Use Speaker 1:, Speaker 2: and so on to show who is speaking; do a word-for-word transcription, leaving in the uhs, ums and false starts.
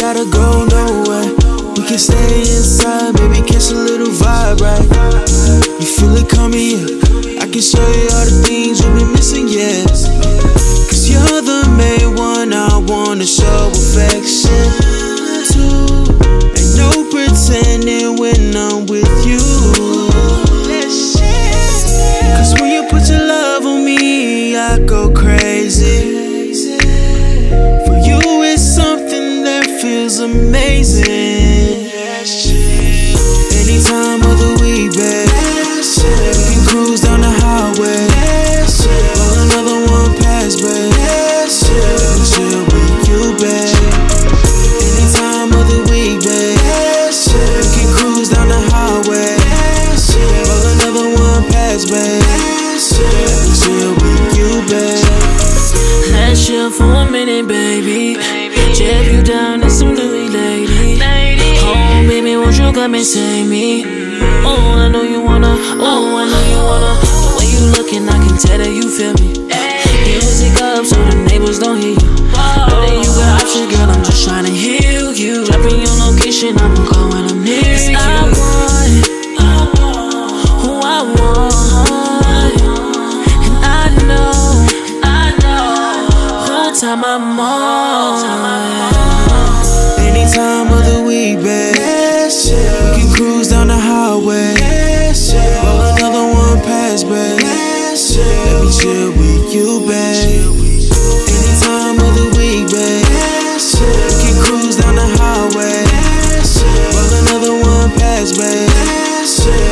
Speaker 1: gotta go nowhere. We can stay inside, baby, catch a little vibe, right? You feel it coming, yeah. I can show you all the things you've been missing, yes. Cause you're the main one I wanna show affection to. Ain't no pretending when I'm with you. Cause when you put your love on me, I go crazy. For you it's something that feels amazing. Anytime of the week, babe, we can cruise down the highway. Roll another one past, babe. Let me chill with you, babe. Anytime of the week, babe, we can cruise down the highway. Roll another one past, babe. Let me chill with you, babe.
Speaker 2: Let's chill for a minute, baby. Jab you down to some Louis, lady. Oh, baby, won't you come and save me? Oh, I know you wanna. Oh, I know you wanna. The way you looking, I can tell that you feel me. Music up so the neighbors don't hear you. Know that you got options, girl. I'm just trying to heal you. Dropping your location, I'ma call when I'm near you. I want who I want, and I know, I know whole time I'm on.
Speaker 1: Anytime of the week, babe, we can cruise down the highway. Roll another one past, babe. Let me chill with you, babe. Anytime of the week, babe, we can cruise down the highway. Roll another one past, babe.